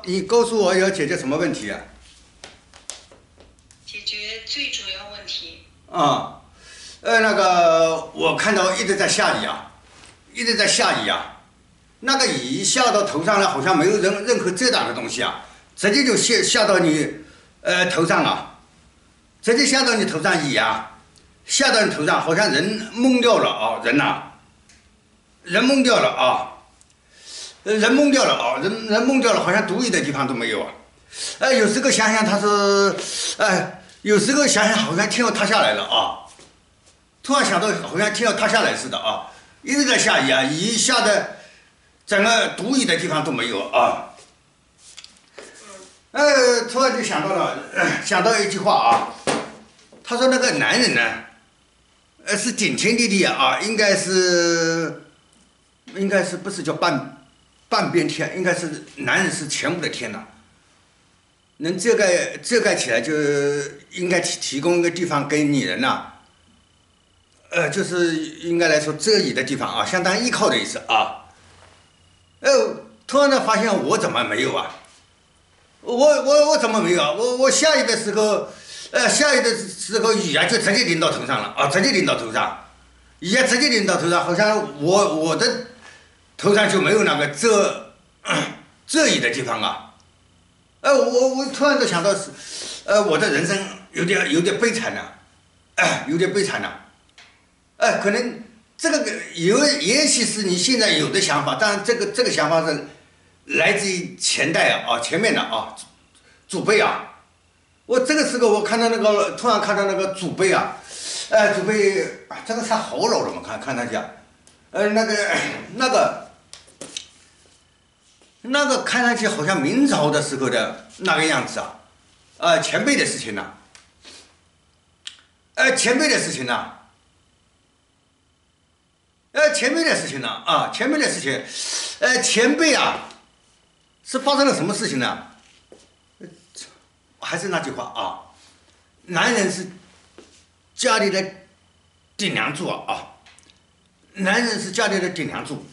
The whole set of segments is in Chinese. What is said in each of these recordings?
你告诉我要解决什么问题啊？ 解决最主要问题。 啊，那个我看到一直在下雨啊，一直在下雨啊。那个雨下到头上呢，好像没有任何遮挡的东西啊，直接就下到你头上了，直接下到你头上雨啊，下到你头上，好像人懵掉了啊，人呐、人懵掉了啊。人懵掉了啊，人懵掉了，好像独立的地方都没有啊。有时候想想他是，有时候想想好像天要塌下来了啊。突然想到好像天要塌下来似的啊，一直在下雨啊，雨下的整个独立的地方都没有啊。突然就想到了，想到一句话啊，他说那个男人呢，是顶天立地啊，应该是不是叫半边天，应该是男人是全部的天呐、能遮盖起来，就应该提供一个地方给女人呐、就是应该来说遮雨的地方啊，相当依靠的意思啊。突然的发现我怎么没有啊？我怎么没有啊？我下雨的时候，雨啊就直接淋到头上了啊，直接淋到头上，雨啊直接淋到头上，好像我的头上就没有那个遮雨的地方啊。我突然就想到是，我的人生有点悲惨了，有点悲惨了。可能这个也许是你现在有的想法，但这个想法是来自于前代啊，前面的啊，祖辈啊。我这个时候我看到突然看到那个祖辈啊，祖辈这个他好老了嘛，看他家，那个看上去好像明朝的时候的那个样子啊，前辈的事情呐、前辈的事情呐、前辈的事情呢前辈的事情，前辈啊，是发生了什么事情呢？还是那句话啊，男人是家里的顶梁柱啊，男人是家里的顶梁柱。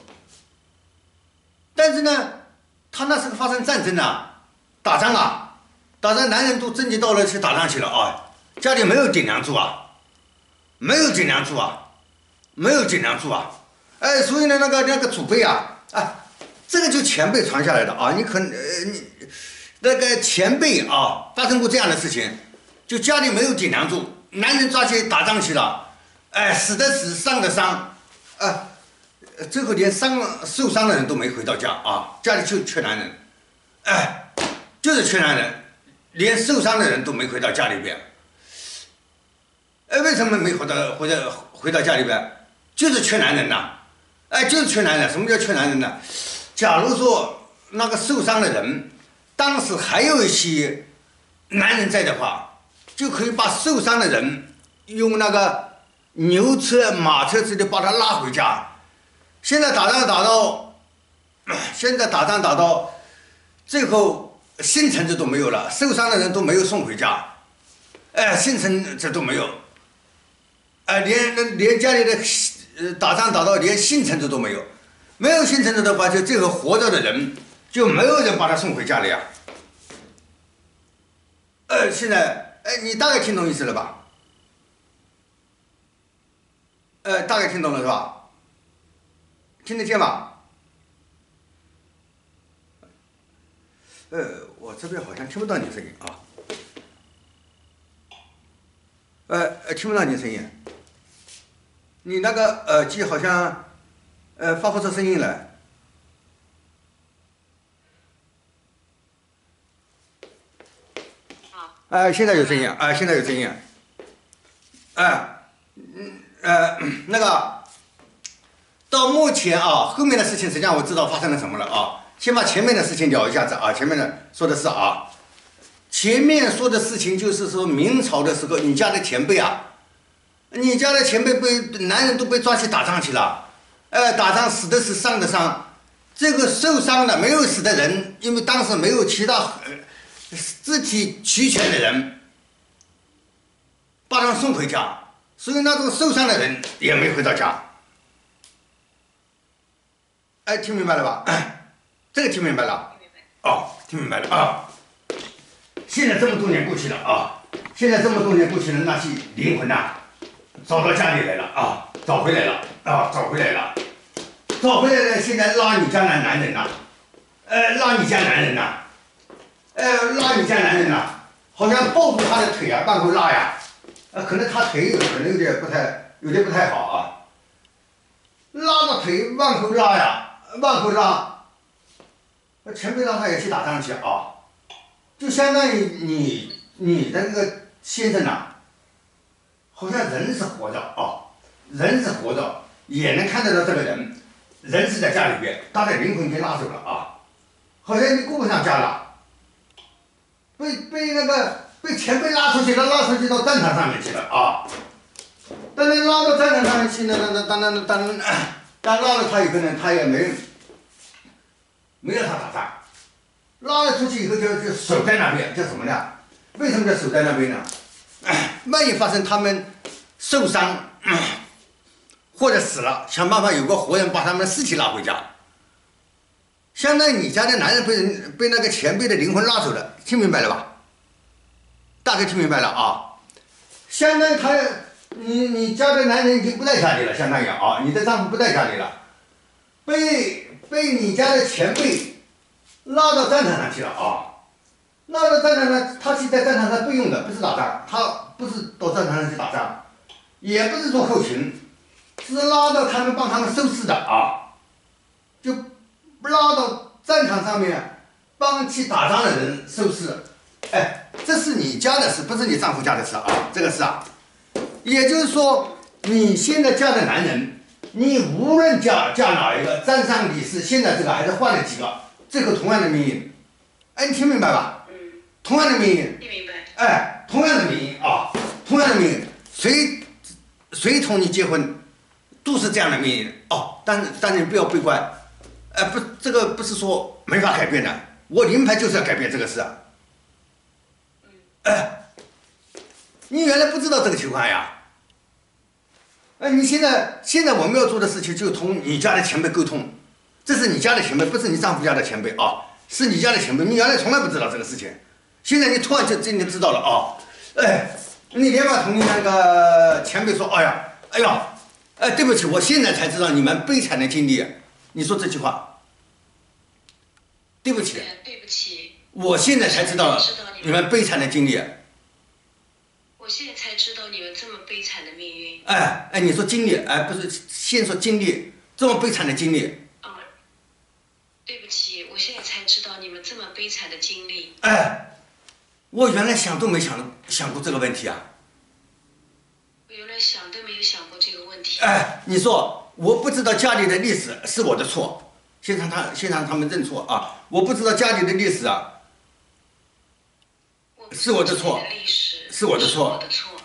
但是呢，他那时候发生战争啊，打仗，男人都征集到了去打仗去了啊，家里没有顶梁柱啊，没有顶梁柱啊，没有顶梁柱啊，所以呢，那个祖辈啊，这个就前辈传下来的啊，你那个前辈啊，发生过这样的事情，就家里没有顶梁柱，男人抓去打仗去了，死的死，伤的伤，最后连受伤的人都没回到家啊，家里就缺男人，就是缺男人，连受伤的人都没回到家里边。为什么没回到家里边？就是缺男人呐，就是缺男人。什么叫缺男人呢？假如说那个受伤的人，当时还有一些男人在的话，就可以把受伤的人用那个牛车、马车之类把他拉回家。现在打仗打到最后，幸存者都没有了，受伤的人都没有送回家，幸存者都没有，连家里的打仗打到连幸存者都没有，没有幸存者的话，就最后活着的人就没有人把他送回家了呀。现在你大概听懂意思了吧？大概听懂了是吧？听得见吗？我这边好像听不到你声音啊。听不到你声音。你那个耳机好像发不出声音来。现在有声音现在有声音。那个。到目前后面的事情实际上我知道发生了什么了啊。先把前面的事情聊一下子啊。前面的说的是前面说的事情就是说明朝的时候，你家的前辈你家的前辈男人都被抓去打仗去了，打仗死的是伤的伤，这个受伤的没有死的人，因为当时没有其他肢体齐全的人把他们送回家，所以那种受伤的人也没回到家。听明白了吧？这个听明白了？哦。 听明白了啊？现在这么多年过去了啊，现在这么多年过去了，那些灵魂呐，找到家里来了啊，找回来了啊，找回来了，找回来了，现在拉你家那男人呐，拉你家男人呐，拉你家男人呐，好像抱住他的腿啊，往后拉呀，可能他腿可能有点不太好啊，拉着腿往后拉呀，往后拉，前辈让他也去打仗去啊。就相当于你的那个先生呐，好像人是活着啊，人是活着，也能看得到这个人，人是在家里边，他的灵魂被拉走了啊，好像你顾不上家了，被前辈拉出去了，拉出去到战场上面去了啊，当然拉到战场上面去呢，当拉了他以后呢，他也没让他打仗。拉了出去以后就守在那边，叫什么呢？为什么叫守在那边呢？万一发生他们受伤或者死了，想办法有个活人把他们的尸体拉回家。相当于你家的男人被那个前辈的灵魂拉走了，听明白了吧？大概听明白了啊。相当于你家的男人已经不在家里了，相当于啊，你的丈夫不在家里了，被你家的前辈拉到战场上去了啊！拉到战场上，他是在战场上备用的，不是打仗，他不是到战场上去打仗，也不是做后勤，是拉到他们帮他们收尸的啊，就拉到战场上面帮去打仗的人收尸。哎，这是你家的事，不是你丈夫家的事啊，这个事啊，也就是说，你现在嫁的男人，你无论嫁哪一个，占上李氏，现在这个还是换了几个。这个同样的命运，哎，你听明白吧？同样的命运， 听明白。 哎，同样的命运啊，同样的命运，谁同你结婚，都是这样的命运哦。但你不要悲观，不，这个不是说没法改变的，我灵牌就是要改变这个事啊。你原来不知道这个情况呀？你现在我们要做的事情，就同你家的前辈沟通。这是你家的前辈，不是你丈夫家的前辈啊，是你家的前辈。你原来从来不知道这个事情，现在你突然就今天知道了啊！你连忙同你那个前辈说：“哎呀，对不起，我现在才知道你们悲惨的经历。”你说这句话，对不起， 对不起， 我现在才知道你们悲惨的经历。 我现在才知道你们这么悲惨的命运。 你说经历，不是先说经历，这么悲惨的经历。 对不起，我现在才知道你们这么悲惨的经历。 我原来想都没想过这个问题啊。 我原来想都没有想过这个问题。 你说我不知道家里的历史是我的错，先让他们认错啊！我不知道家里的历史啊，是我的错，是我的错。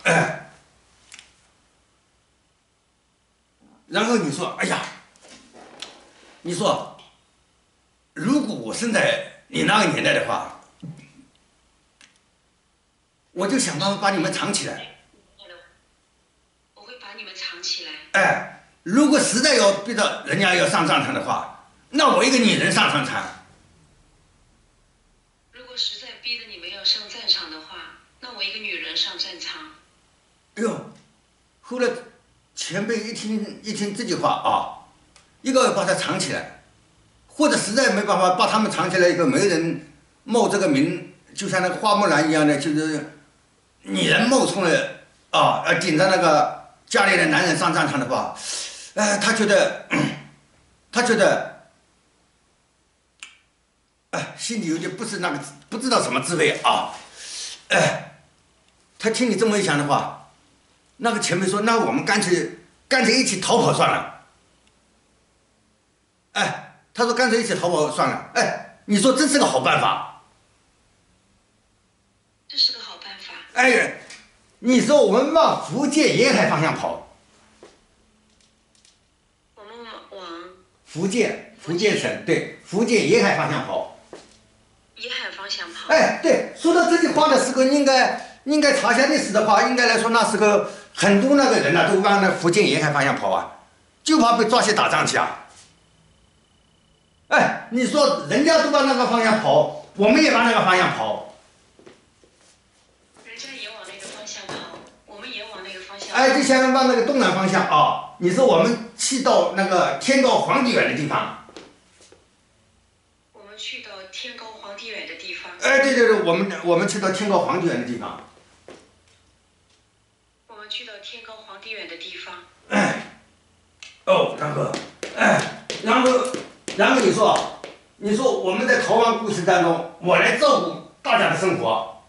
然后你说，你说。如果我生在你那个年代的话，我就想办法把你们藏起来。 我会把你们藏起来。 如果实在要逼着人家要上战场的话，那我一个女人上战场。 如果实在逼着你们要上战场的话，那我一个女人上战场。 后来前辈一听这句话啊，一个把他藏起来。或者实在没办法把他们藏起来以后，没人冒这个名，就像那个花木兰一样的，就是女人冒充了顶着那个家里的男人上战场的话，他觉得心里有点不知道什么滋味啊，他听你这么一讲的话，那个前辈说，那我们干脆一起逃跑算了，他说干脆一起逃跑算了，你说这是个好办法。 这是个好办法。 你说我们往福建沿海方向跑。 我们往福建省，对，福建沿海方向跑。 沿海方向跑。 对，说到这句话的时候，应该查一下历史的话，应该来说那时候很多那个人都往那福建沿海方向跑啊，就怕被抓去打仗去啊。你说人家都往那个方向跑， 我们也往那个方向跑。 人家也往那个方向跑，我们也往那个方向跑。 哎，就想往那个东南方向啊。你说我们去到那个天高皇帝远的地方。 我们去到天高皇帝远的地方。 哎，对对对，我们去到天高皇帝远的地方。 我们去到天高皇帝远的地方。 哎，哦，然后，哎，然后你说我们在逃亡过程当中，我来照顾大家的生活。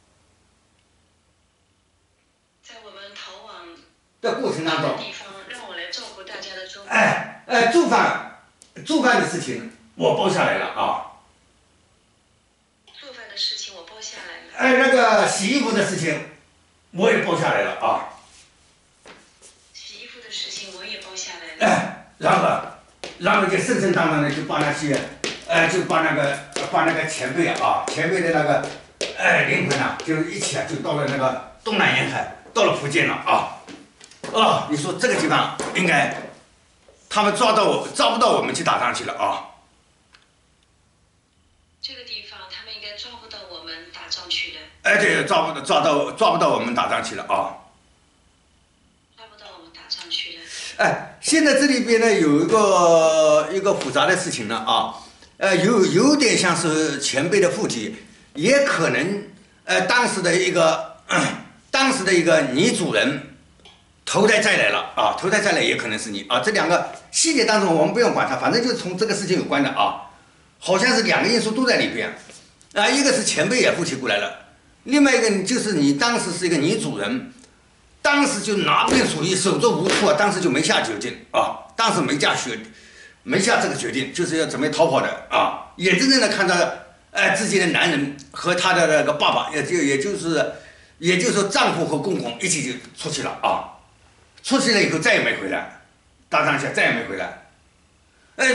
在我们逃亡的过程当中， 地方让我来照顾大家的生活。 做饭的事情我包下来了啊。 做饭的事情我包下来了。 哎，那个洗衣服的事情我也包下来了啊。 洗衣服的事情我也包下来了。 哎，然后就顺顺当当的就把那些，就把那个前辈的那个，灵魂啊，就一起就到了那个东南沿海，到了福建了啊。你说这个地方应该，他们抓不到我们去打仗去了啊。 这个地方他们应该抓不到我们打仗去了。 哎，对，抓不到我们打仗去了啊。 抓不到我们打仗去了。 哎，现在这里边呢有一个复杂的事情呢啊，有点像是前辈的附体，也可能当时的一个女主人投胎再来了啊，投胎再来也可能是你啊，这两个细节当中我们不用管它，反正就是从这个事情有关的啊，好像是两个因素都在里边啊，一个是前辈也附体过来了，另外一个就是你当时是一个女主人。当时就拿定主意，手足无措，当时就没下决定啊！当时没下这个决定，就是要准备逃跑的啊！眼睁睁的看着，自己的男人和他的那个爸爸，也就是说丈夫和公公一起就出去了啊！出去了以后再也没回来，打仗去再也没回来。哎，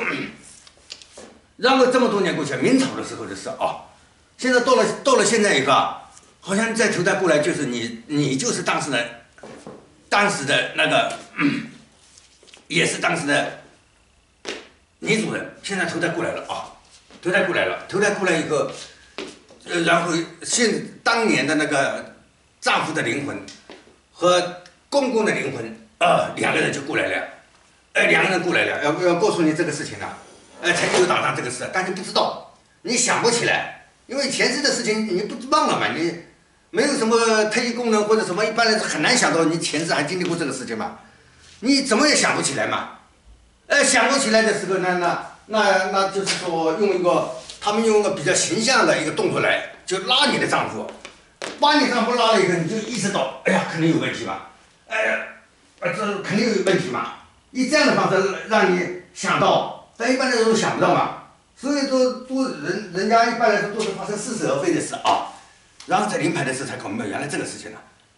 然后这么多年过去，明朝的时候的事啊，现在到了现在以后啊。好像再投胎过来就是你就是当时的那个，也是当时的女主人，现在投胎过来了啊，投胎过来以后，然后当年的那个丈夫的灵魂和公公的灵魂两个人就过来了，两个人过来了，要告诉你这个事情呢，曾经有打仗这个事，但是不知道，你想不起来，因为前世的事情你不忘了嘛，你。没有什么特异功能或者什么，一般人是很难想到你前世还经历过这个事情嘛，你怎么也想不起来嘛，想不起来的时候，那就是说他们用一个比较形象的一个动作来，就拉你的丈夫，把你丈夫拉了以后，你就意识到，哎呀，肯定有问题嘛，这肯定有问题嘛，以这样的方式让你想到，但一般的人都想不到嘛，所以说人家一般来说都是发生似是而非的事啊。然后在临牌的时候才搞明白，原来这个事情呢。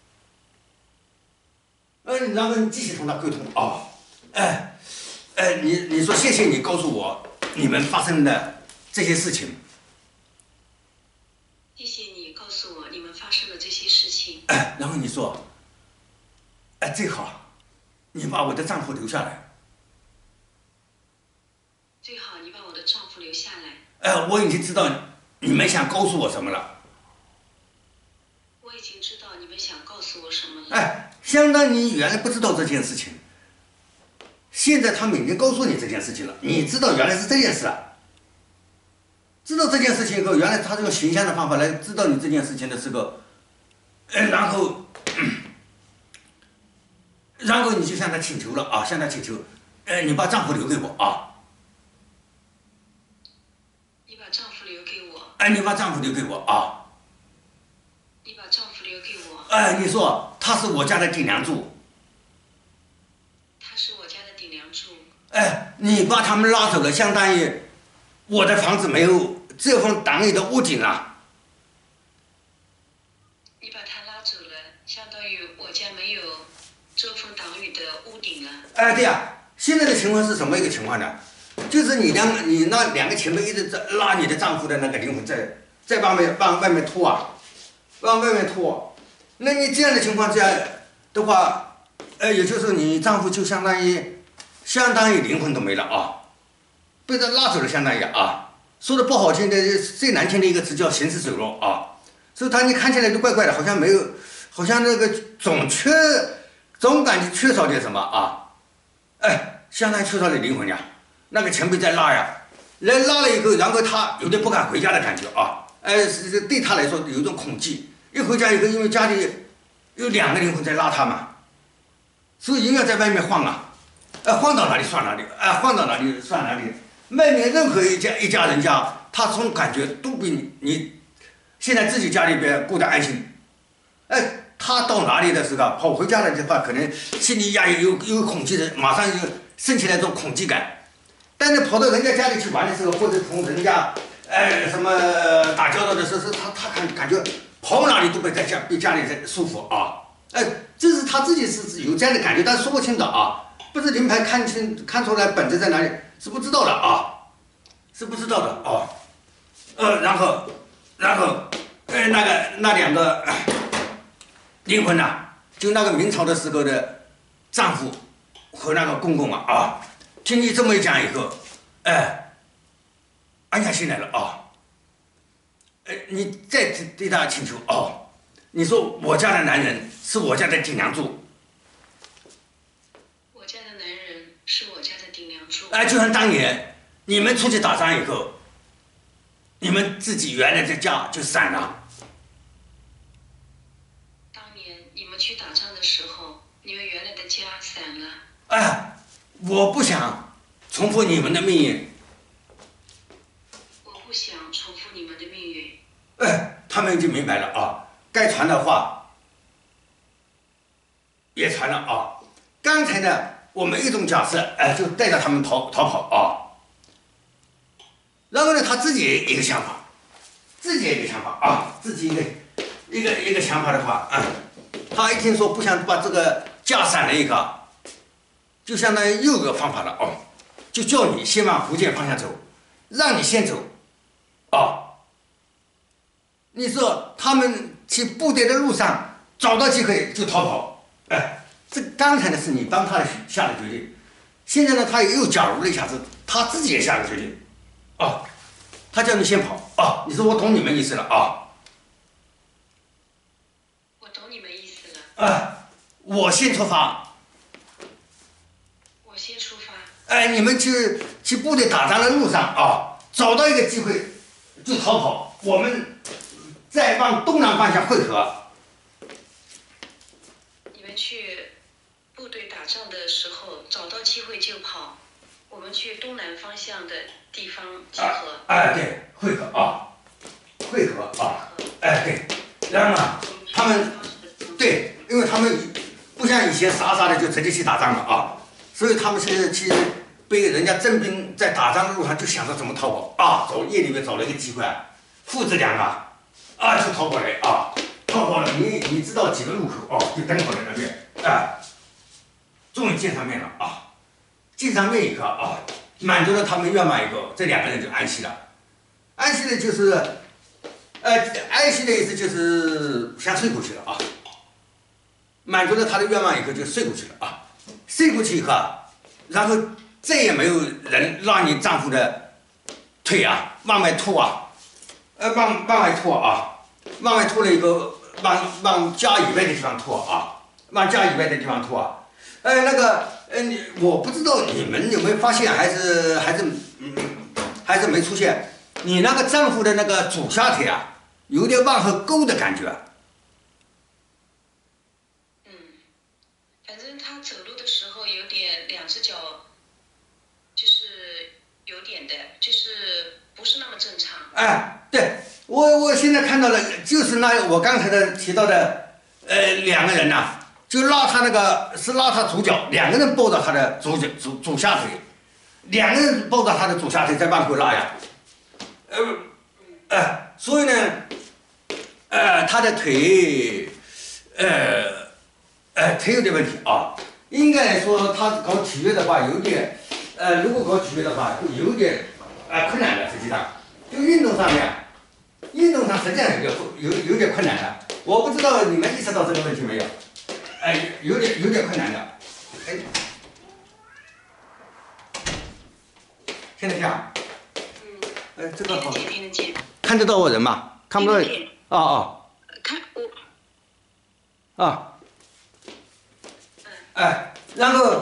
然后你继续同他沟通啊，你说谢谢你告诉我你们发生的这些事情。 谢谢你告诉我你们发生的这些事情。 然后你说，最好你把我的丈夫留下来。 最好你把我的丈夫留下来。 我已经知道你们想告诉我什么了。 我已经知道你们想告诉我什么了。 相当于原来不知道这件事情，现在他们已经告诉你这件事情了，你知道原来是这件事了。知道这件事情以后，原来他这个形象的方法来知道你这件事情的时候，然后你就向他请求了啊，向他请求，你把丈夫留给我啊。 你把丈夫留给我。 你把丈夫留给我啊。 你把丈夫留给我。 你说他是我家的顶梁柱。 他是我家的顶梁柱。 你把他们拉走了，相当于我的房子没有遮风挡雨的屋顶了。 你把他拉走了，相当于我家没有遮风挡雨的屋顶了。 对呀，现在的情况是什么一个情况呢？就是你那两个前辈一直在拉你的丈夫的那个灵魂在往外面拖啊。往外面拖，那你这样的情况下的话，也就是你丈夫就相当于灵魂都没了啊，被他拉走了，相当于啊， 说的不好听的，最难听的一个词叫行尸走肉啊。所以你看起来就怪怪的，好像没有，好像那个总感觉缺少点什么啊。哎，相当于缺少点灵魂呀。那个前辈在拉呀，人拉了以后，然后他有点不敢回家的感觉啊。对他来说有一种恐惧。一回家以后，因为家里有2个灵魂在拉他嘛，所以永远在外面晃啊，晃到哪里算哪里，晃到哪里算哪里。外面任何一家人家，他这种感觉都比你现在自己家里边过得安心。他到哪里的时候跑回家了的话，可能心里呀有恐惧的，马上就升起来这种恐惧感。但是跑到人家家里去玩的时候，或者同人家什么打交道的时候，他感觉跑哪里都比家里舒服啊。这是他自己是有这样的感觉，但说不清的啊。不是灵牌看出来本质在哪里，是不知道的啊，是不知道的啊。然后那2个灵魂呐，就那个明朝的时候的丈夫和那个公公啊，听你这么一讲以后，安下心来了啊。你再对他请求哦，你说我家的男人是我家的顶梁柱。 我家的男人是我家的顶梁柱。 就像当年你们出去打仗以后，你们自己原来的家就散了。 当年你们去打仗的时候，你们原来的家散了。 我不想重复你们的命运。 我不想重复你们的命运。 他们已经明白了啊，该传的话也传了啊。刚才呢，我们一种假设，就带着他们逃跑啊。然后呢，他自己也一个想法，自己一个想法的话，他一听说不想把这个家散了一个，就相当于又有个方法了哦，就叫你先往福建方向走，让你先走，你说他们去部队的路上找到机会就逃跑，这刚才的是你帮他下的决定，现在呢他又假如了一下子，他自己也下了决定，他叫你先跑，你说我懂你们意思了啊。 我懂你们意思了。 我先出发。 我先出发。 你们去部队打仗的路上找到一个机会就逃跑，我们再往东南方向汇合。 你们去部队打仗的时候找到机会就跑，我们去东南方向的地方集合。 对，汇合对，然后呢，他们对，因为他们不像以前傻的就直接去打仗了所以他们是去被人家征兵在打仗的路上就想着怎么逃跑夜里面找了一个机会，父子2个就逃跑来逃跑了，你知道几个路口就等跑在那边终于见上面了见上面以后满足了他们愿望以后，这2个人就安息了。安息的就是安息的意思就是想睡过去了满足了他的愿望以后就睡过去了睡过去以后然后再也没有人拉你丈夫的腿往外拖往外拖往外拖了以后往家以外的地方拖往家以外的地方拖我不知道你们有没有发现，还是没出现。你那个丈夫的那个左下腿有点往后勾的感觉。 反正他走路的时候有点2只脚，就是有点的，就是不是那么正常。 对，我现在看到了，就是我刚才提到的2个人就拉他拉他左脚，2个人抱着他的左下腿，2个人抱着他的左下腿在往后拉所以呢，他的腿腿有点问题应该来说他搞体育的话有点如果搞体育的话会有点困难的，实际上就运动上实际上有点困难的，我不知道你们意识到这个问题没有？有点困难的。现在这样。 这个好， 听得见。 看得到我人吗？看不到。 听得见哦哦。 看我。 啊。哎，然后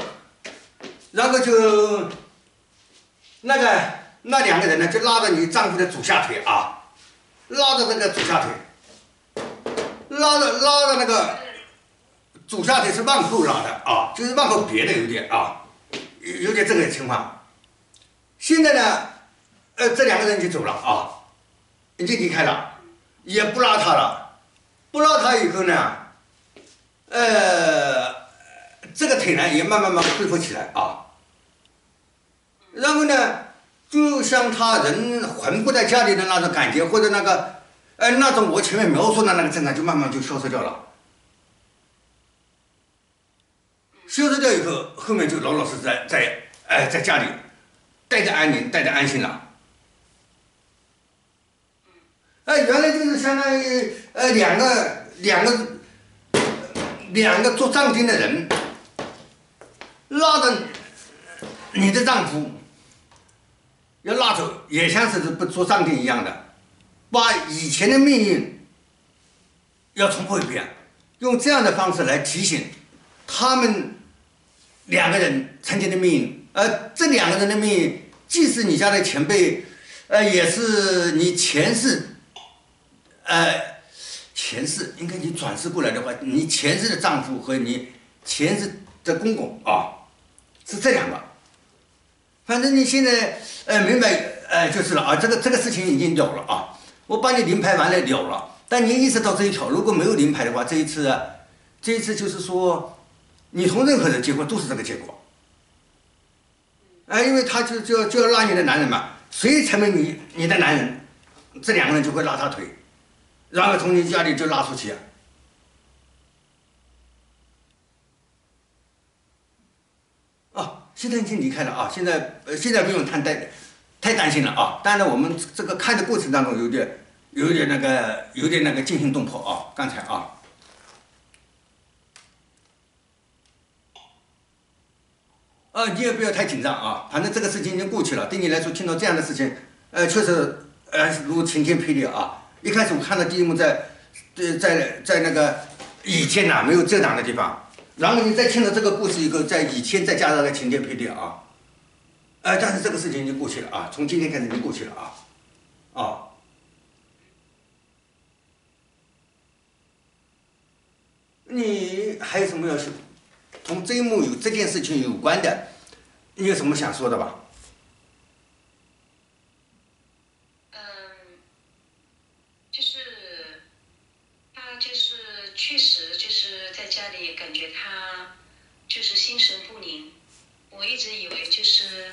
就那两个人呢，就拉着你丈夫的左下腿啊，拉着这个左下腿，拉着那个左下腿是往后拉的啊，就是往后别的有点啊，有点这个情况。现在呢，这两个人就走了啊，已经离开了，也不拉他了，不拉他以后呢，这个腿呢也慢慢恢复起来啊，然后呢，就像他人魂不在家里的那种感觉，或者那个，那种我前面描述的那个症状就慢慢就消失掉了。消失掉以后，后面就老老实实在家里待着安宁，待着安心了。原来就是相当于两个做丈夫的人拉着你的丈夫要拉走，也像是不做丈夫一样的，把以前的命运要重复一遍，用这样的方式来提醒他们两个人曾经的命运。这两个人的命运，既是你家的前辈，也是你前世。前世应该你转世过来的话，你前世的丈夫和你前世的公公啊，是这两个。反正你现在明白就是了啊，这个事情已经了了啊，我帮你临牌完了了，但你意识到这一条，如果没有临牌的话，这一次就是说，你同任何人结婚都是这个结果。因为他就要拉你的男人嘛，谁成为你的男人，这两个人就会拉他腿。然后从你家里就拉出去现在已经离开了啊！现在不用太担心了啊！当然我们这个看的过程当中有点那个惊心动魄啊！刚才你也不要太紧张啊！反正这个事情已经过去了，对你来说听到这样的事情，确实如晴天霹雳啊！一开始我看到第一幕在那个以前没有遮挡的地方，然后你再听到这个故事以后，在以前再加上个晴天霹雳啊，但是这个事情已经过去了啊，从今天开始已经过去了你还有什么要说？同这一幕这件事情有关的，你有什么想说的吧？ 确实就是在家里感觉他就是心神不宁，我一直以为就是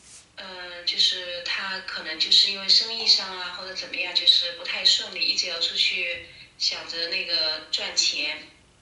他可能就是因为生意上啊或者怎么样就是不太顺利，一直要出去想着那个赚钱，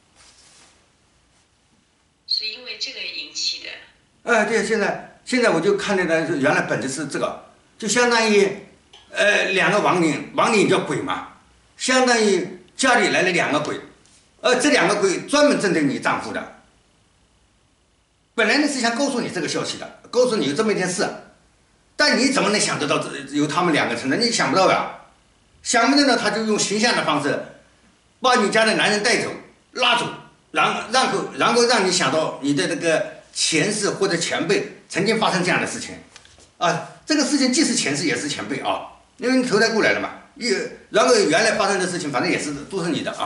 是因为这个引起的。 对，现在我就看见了，原来本质是这个，就相当于两个亡灵叫鬼嘛，相当于家里来了两个鬼。这两个鬼专门针对你丈夫的，本来呢是想告诉你这个消息的，告诉你有这么一件事，但你怎么能想得到由他们两个存在？你想不到呀，想不到呢，他就用形象的方式把你家的男人带走、拉走，然后让你想到你的这个前世或者前辈曾经发生这样的事情，这个事情既是前世也是前辈啊，因为你投胎过来了嘛，然后原来发生的事情反正也是都是你的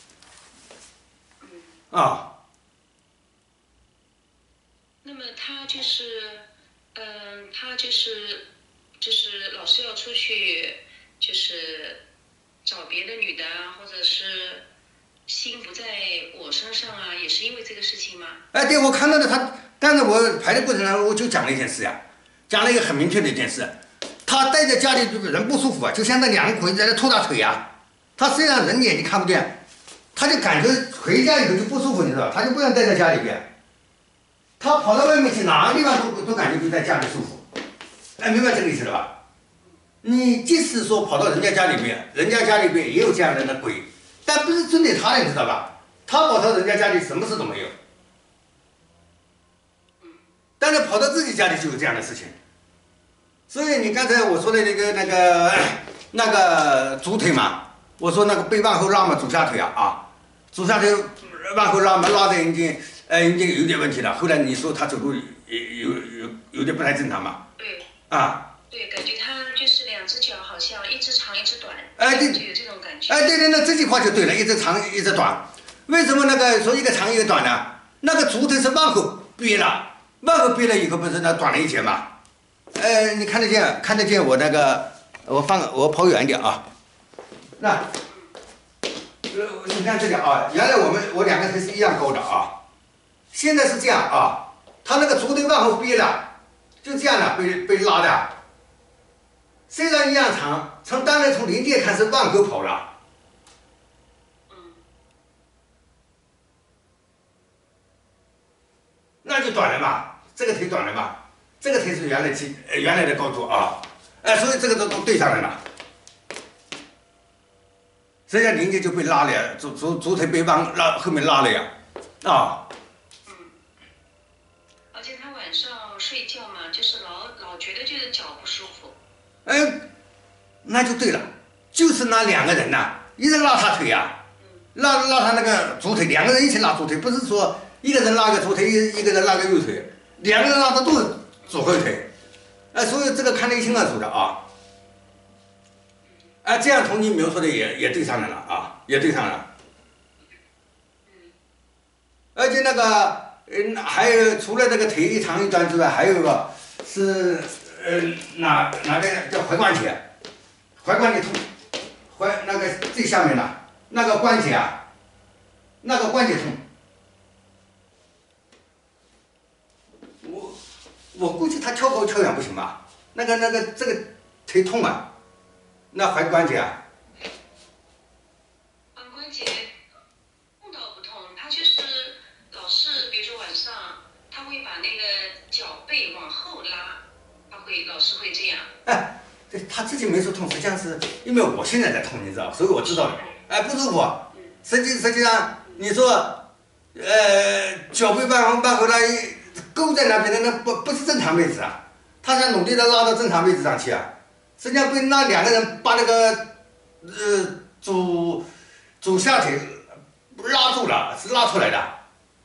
那么他就是老是要出去，就是找别的女的啊，或者是心不在我身上啊，也是因为这个事情吗？ 对，我看到了他，但是我排的过程中我就讲了一件事呀，讲了一个很明确的一件事，他待在家里人不舒服就像那两个鬼在那拖大腿他虽然人眼睛看不见。他就感觉回家以后就不舒服，你知道吧？他就不想待在家里边，他跑到外面去，哪个地方都感觉比在家里舒服。明白这个意思了吧？你即使说跑到人家家里边，人家家里边也有这样的鬼，但不是针对他，你知道吧？他跑到人家家里什么事都没有，但是跑到自己家里就有这样的事情， 所以你刚才我说的那个左腿嘛，我说那个背往后拉嘛，左下腿左下腿往后拉嘛，拉的已经有点问题了。后来你说他走路有点不太正常嘛？ 对。 啊。 对，感觉他就是两只脚好像一只长一只短， 对， 就有这种感觉。 对，那这句话就对了，一只长一只短。为什么那个说一个长一个短呢？那个左腿是往后憋了，往后憋了以后不是那短了一截嘛？你看得见我那个，我跑远一点啊。那，你看这里啊，原来我两个腿是一样高的啊，现在是这样啊，他那个左腿往后憋了，就这样的被拉的。虽然一样长，当然从临界看是往后跑了。那就短了嘛，这个腿短了嘛，这个腿是原来的高度啊，所以这个都对上来了。实际上临界就被拉了呀，左腿被后面拉了呀， 而且他晚上睡觉嘛，就是老觉得就是脚不舒服。 那就对了，就是那两个人呐，一直拉他腿呀，拉他那个左腿，两个人一起拉左腿，不是说一个人拉个左腿，一个人拉个右腿，两个人拉的都是左后腿，所以这个看得一清二楚的啊。这样从你描述的也对上来了啊，也对上了。而且那个还有除了这个腿一长一短之外，还有一个是哪个叫踝关节。踝关节痛，那个最下面的那个关节那个关节痛，我估计他跳高跳远不行吧？这个腿痛啊，那踝关节踝关节痛倒不痛，他就是老是，比如说晚上他会把那个脚背往后拉，老是会这样。 他自己没说痛，实际上是因为我现在在痛，你知道，所以我知道的。不舒服。实际上，你说，脚背往后拉，勾在那边的，那不是正常位置啊。他想努力的拉到正常位置上去啊。实际上被那两个人把那个左下腿拉住了，是拉出来的。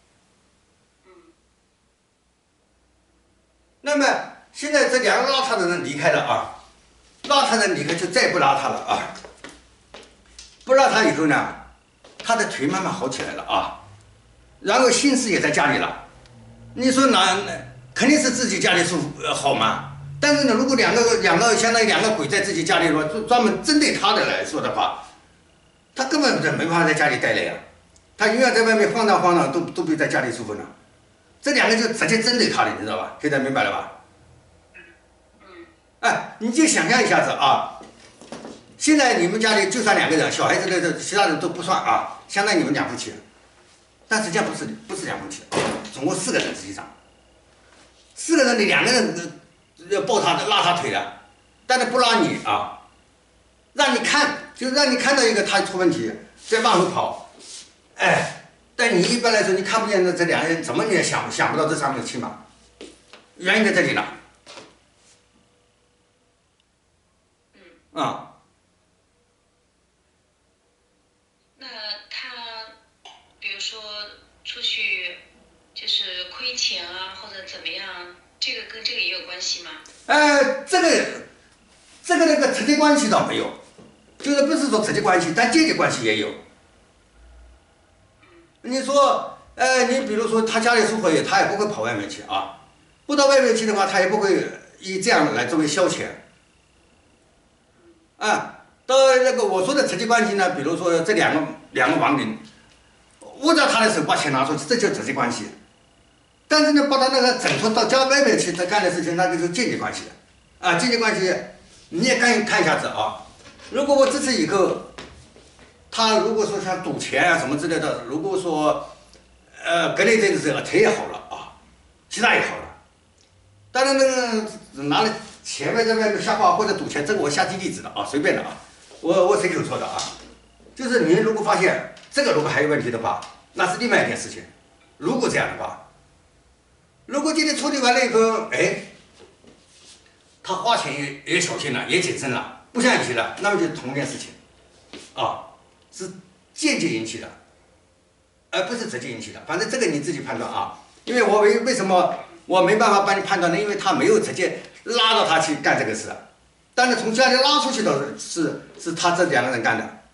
那么现在这两个拉他的人离开了啊。拉他的离开就再不拉他了啊！不拉他以后呢，他的腿慢慢好起来了啊，然后心思也在家里了。你说肯定是自己家里好嘛？但是呢，如果两个相当于两个鬼在自己家里说专门针对他的来说的话，他根本没办法在家里待了呀。他永远在外面晃荡都比在家里舒服呢。这两个就直接针对他了，你知道吧？现在明白了吧？你就想象一下子啊，现在你们家里就算两个人，小孩子的其他人都不算啊，相当于你们两夫妻，但实际上不是两夫妻，总共4个人，实际上4个人，你2个人要抱他拉他腿的，但是不拉你啊，让你看到一个他出问题，再往后跑，但你一般来说你看不见这两个人，怎么你也想不到这上面的气嘛，原因在这里了。 那他比如说出去就是亏钱啊，或者怎么样，这个跟这个也有关系吗？ 这个那个直接关系倒没有，就是不是说直接关系，但间接关系也有。你说，你比如说他家里生活他也不会跑外面去啊，不到外面去的话，他也不会以这样来作为消遣。到那个我说的直接关系呢，比如说这两个亡灵握着他的手把钱拿出去，这就是直接关系。但是呢，把他那个整出到家外面去他干的事情，那就是间接关系间接关系你也看一下子啊。如果我这次以后，他如果说像赌钱啊什么之类的，如果说隔了一阵子之后腿也好了啊，其他也好了，当然那个拿了钱在外面瞎花或者赌钱，这个我瞎举例子的啊，随便的啊。我随口说的啊，就是你如果发现这个如果还有问题的话，那是另外一件事情。如果这样的话，如果今天处理完了以后， 他花钱也小心了，也谨慎了，不像以前了，那么就同一件事情，是间接引起的，而不是直接引起的。反正这个你自己判断啊。因为我为什么我没办法帮你判断呢？因为他没有直接拉到他去干这个事，但是从家里拉出去的是他这2个人干的。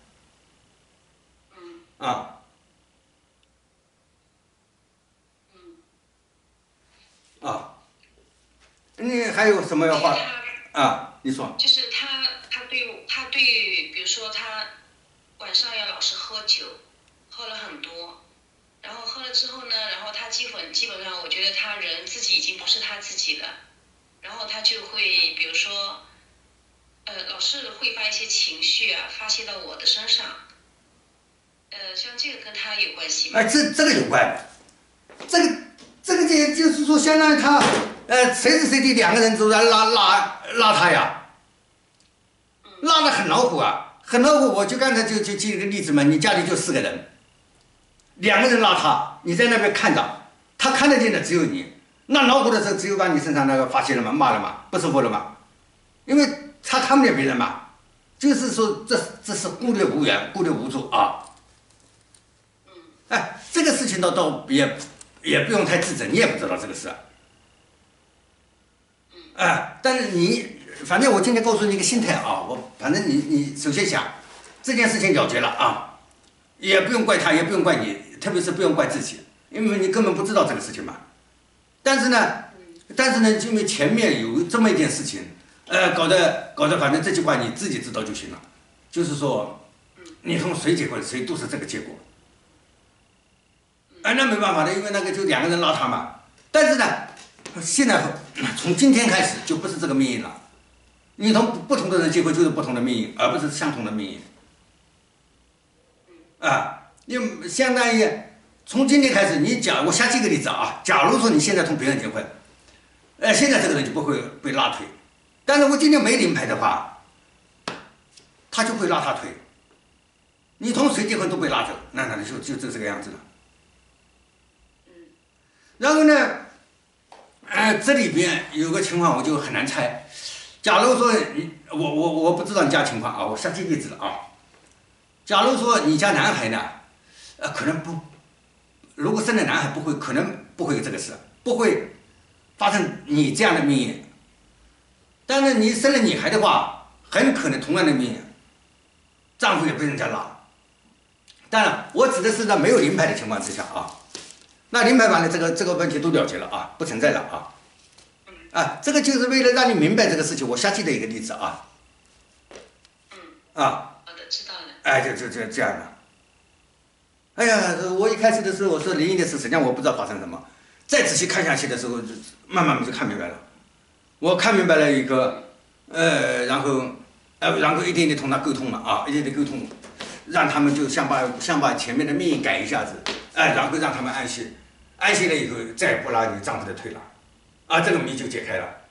你还有什么要话？你说。 就是他对，比如说他晚上要老是喝酒，喝了很多，然后喝了之后呢，然后他基本上，我觉得他人自己已经不是他自己了，然后他就会比如说，老是会把一些情绪发泄到我的身上，像这个跟他有关系吗？ 这个有关，这个就是说，相当于他随时随地2个人都在拉他呀，拉得很恼火啊，很恼火。我就刚才就举一个例子嘛，你家里就4个人，2个人拉他，你在那边看着，他看得见的只有你，那恼火的时候只有把你身上那个发泄了嘛，骂了嘛，不舒服了嘛，因为他看不见别人嘛，就是说这是孤立无援、孤立无助啊。这个事情倒也不用太自责，你也不知道这个事。但是反正我今天告诉你一个心态啊，反正你首先想这件事情了结了啊，也不用怪他，也不用怪你，特别是不用怪自己，因为你根本不知道这个事情嘛。但是呢，因为前面有这么一件事情，搞得，反正这句话你自己知道就行了，就是说，你同谁结婚，谁都是这个结果。那没办法的，因为那个就2个人拉他嘛。但是呢，现在从今天开始就不是这个命运了。你同不同的人结婚就是不同的命运，而不是相同的命运。因为相当于从今天开始，我瞎举个例子啊，假如说你现在同别人结婚，现在这个人就不会被拉腿，但是我今天没临牌的话，他就会拉他腿。你同谁结婚都被拉走，那就这个样子了。然后呢，这里边有个情况我就很难猜。假如说我不知道你家情况啊，我瞎举例子了啊。假如说你家男孩呢，可能不，如果生了男孩可能不会有这个事，不会发生你这样的命运。但是你生了女孩的话，很可能同样的命运，丈夫也被人家拉。当然，我指的是在没有临牌的情况之下啊。那临牌完了，这个问题都了结了啊，不存在了啊。这个就是为了让你明白这个事情，我瞎举的一个例子啊。 好的，知道了。 就这样的。哎呀，我一开始的时候我说灵异的事，实际上我不知道发生什么。再仔细看下去的时候，慢慢就看明白了。我看明白了一个，然后一点点同他沟通嘛啊，一点点沟通，让他们就想把前面的命运改一下子，然后让他们安息。安息了以后，再也不拉你丈夫的腿了，这个谜就解开了。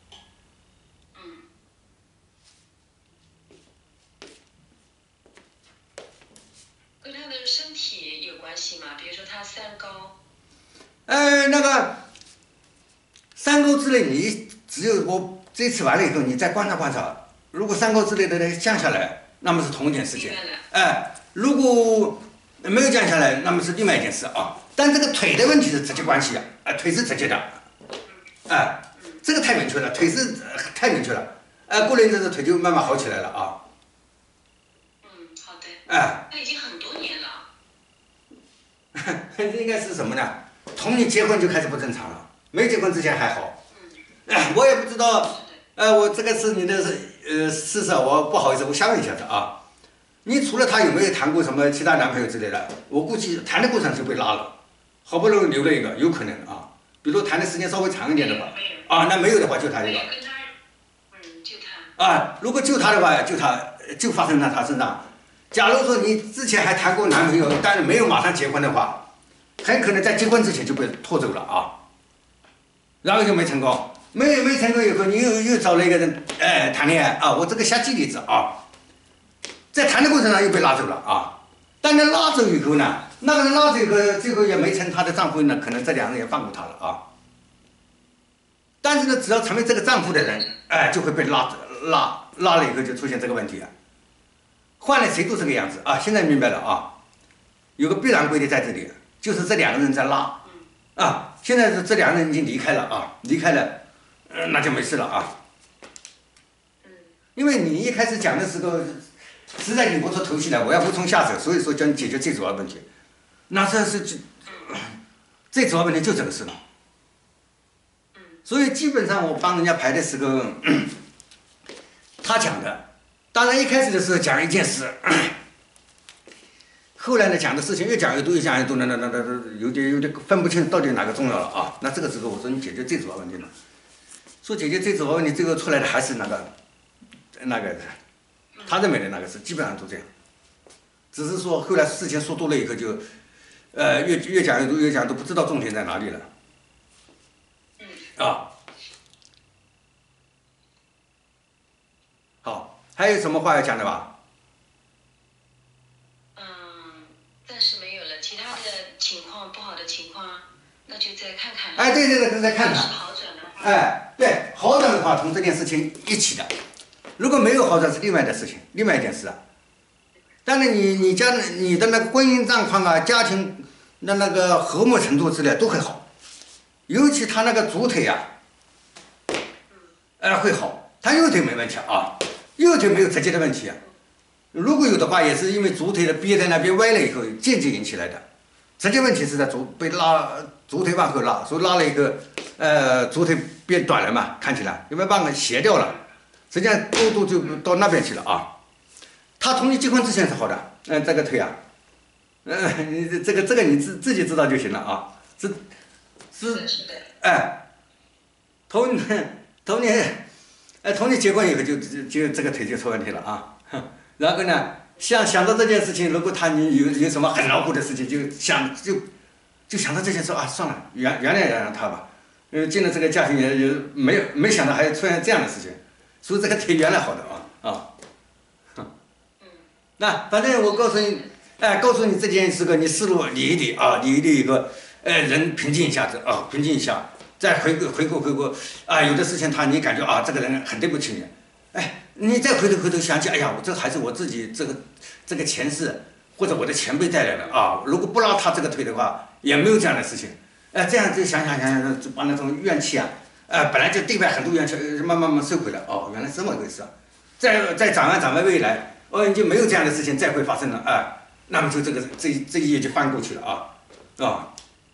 跟他的身体有关系吗？比如说他三高。 那个三高之类，你只有我这次完了以后，你再观察观察，如果三高之类的降下来，那么是同一件事情。如果没有降下来，那么是另外一件事啊。但这个腿的问题是直接关系腿是直接的，这个太明确了，腿是太明确了，过了一阵子腿就慢慢好起来了啊。 好的。那已经很多年了。 应该是什么呢？同你结婚就开始不正常了，没结婚之前还好。我也不知道，我这个是你的事实，我不好意思，我想问一下子啊。你除了他有没有谈过什么其他男朋友之类的？我估计谈的过程就被拉了，好不容易留了一个，有可能啊。比如谈的时间稍微长一点的话，那没有的话就他一个。 就他。 如果就他的话，就发生在他身上。假如说你之前还谈过男朋友，但是没有马上结婚的话，很可能在结婚之前就被拖走了啊，然后就没成功，没成功以后，你又找了一个人，谈恋爱啊，我这个瞎举例子啊。在谈的过程上又被拉走了啊，但是拉走以后呢，那个人拉走以后，最后也没成，她的丈夫呢，可能这2人也放过她了但是呢，只要成为这个账户的人，哎，就会被拉了以后就出现这个问题啊。换了谁都这个样子啊。现在明白了啊，有个必然规律在这里，就是这两个人在拉啊。现在是这两个人已经离开了啊，离开了，那就没事了啊。因为你一开始讲的时候，实在拧不出头绪来，我要无从下手，所以说叫你解决最主要问题。那这是最主要问题就这个事了。所以基本上我帮人家排的时候，他讲的，当然一开始的时候讲一件事，后来呢讲的事情越讲越多，越讲越多，那有点分不清到底哪个重要了啊。那这个时候我说你解决最主要问题了，说解决最主要问题，最后出来的还是那个他认为的那个事，基本上都这样。只是说后来事情说多了以后就，越讲越多，越讲都不知道重点在哪里了。啊，好，还有什么话要讲的吧？ 暂时没有了。其他的情况不好的情况，那就再看看。 哎，对，再看看。 好转的话。 哎，对，好转的话同这件事情一起的，如果没有好转是另外的事情，另外一件事啊。但是你的那个婚姻状况啊，家庭那个和睦程度之类都会好，尤其他那个左腿啊。会好，他右腿没问题啊，右腿没有直接的问题啊。如果有的话，也是因为左腿的憋在那边歪了以后间接引起来的。直接问题是在被左腿往后拉，所以拉了一个左腿变短了嘛，看起来因为把它斜掉了，实际上都就到那边去了啊。他同你结婚之前是好的，这个腿啊，这个你自己知道就行了啊。是的。 哎，同你结婚以后就这个腿就出问题了啊。然后呢，想到这件事情，如果你有什么很牢固的事情，就想到这件事啊，算了，原谅他吧。进了这个家庭也没想到还出现这样的事情，所以这个腿原来好的啊。那反正我告诉你这件事你思路理一理啊，理一理以后，人平静一下子啊，平静一下。再回顾啊，有的事情你感觉啊，这个人很对不起你，哎，你再回头想起，哎呀，这还是我自己这个前世或者我的前辈带来的啊，如果不拉他这个腿的话，也没有这样的事情，这样就想，就把那种怨气啊，本来就对外很多怨气，慢慢收回来，哦，原来这么回事啊，再展望未来，已经没有这样的事情再会发生了那么就这一页就翻过去了啊。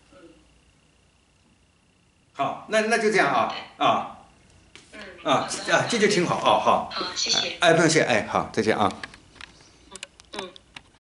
好，那就这样这就挺好好。 好，谢谢。 不用谢，好，再见啊。